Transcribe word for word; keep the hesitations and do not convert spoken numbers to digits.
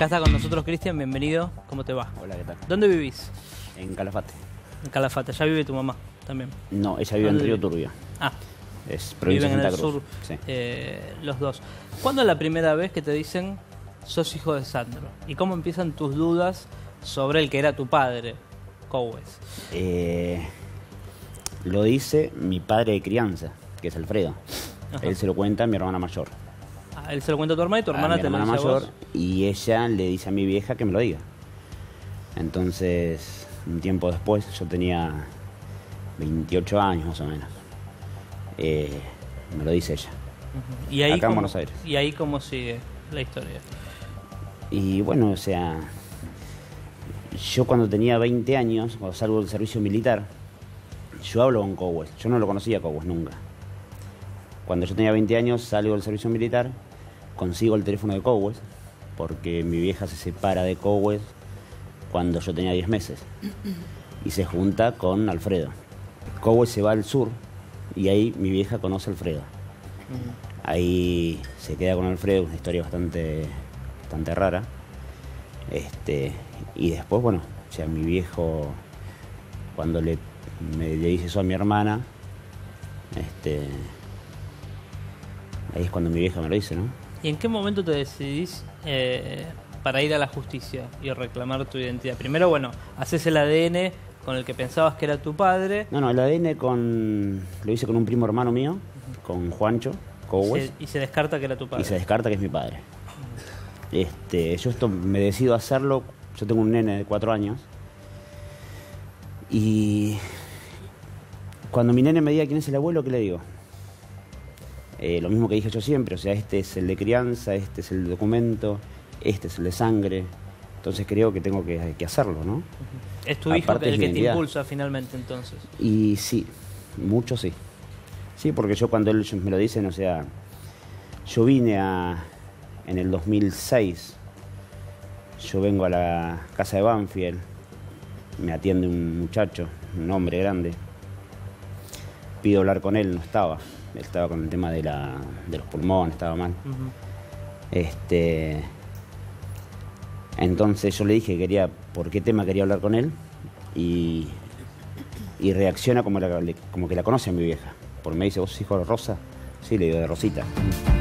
Acá está con nosotros Cristian, bienvenido. ¿Cómo te va? Hola, ¿qué tal? ¿Dónde vivís? En Calafate. En Calafate. ¿Ya vive tu mamá también? No, ella vive en ¿Dónde Río vive? Turbio. Ah, Es provincia de viven en Santa el Cruz. sur, Sí. eh, los dos. ¿Cuándo es la primera vez que te dicen sos hijo de Sandro? ¿Y cómo empiezan tus dudas sobre el que era tu padre, Cowes? Eh, lo dice mi padre de crianza, que es Alfredo. Ajá. Él se lo cuenta a mi hermana mayor. Ah, él se lo cuenta a tu hermana y tu hermana a mi te lo hermana dice a mayor, vos. y ella le dice a mi vieja que me lo diga. Entonces, un tiempo después, yo tenía veintiocho años más o menos. Eh, me lo dice ella. Ujú. ¿Y ahí Acá en cómo, Buenos Aires. ¿Y ahí cómo sigue la historia? Y bueno, o sea, yo cuando tenía veinte años, cuando salgo del servicio militar, yo hablo con Cowes. Yo no lo conocía a Cowes nunca. Cuando yo tenía veinte años, salgo del servicio militar, consigo el teléfono de Cowes, porque mi vieja se separa de Cowes cuando yo tenía diez meses. Y se junta con Alfredo. Cowes se va al sur y ahí mi vieja conoce a Alfredo. Ahí se queda con Alfredo, una historia bastante, bastante rara. Este, y después, bueno, o sea, mi viejo, cuando le, me, le dice eso a mi hermana, este, ahí es cuando mi vieja me lo dice, ¿no? ¿Y en qué momento te decidís eh, para ir a la justicia y reclamar tu identidad? Primero, bueno, haces el A D N con el que pensabas que era tu padre. No, no, el A D N con, lo hice con un primo hermano mío, con Juancho Cowes, Se- y se descarta que era tu padre. y se descarta que es mi padre. Este, yo esto me decido hacerlo, yo tengo un nene de cuatro años, y cuando mi nene me diga quién es el abuelo, ¿qué le digo? Eh, lo mismo que dije yo siempre, o sea, este es el de crianza, este es el documento, este es el de sangre, entonces creo que tengo que, que hacerlo, ¿no? Es tu hijo Aparte el es que mi te identidad. impulsa finalmente, entonces. Y sí, mucho sí. Sí, porque yo cuando él me lo dicen, o sea, yo vine a, en el dos mil seis, yo vengo a la casa de Banfield, me atiende un muchacho, un hombre grande, pido hablar con él, no estaba, él estaba con el tema de, la, de los pulmones, estaba mal. Ujú. Este, entonces yo le dije que quería, por qué tema quería hablar con él, y, y reacciona como, la, como que la conoce a mi vieja. Porque me dice, ¿vos sos hijo de Rosa? Sí, le digo, de Rosita.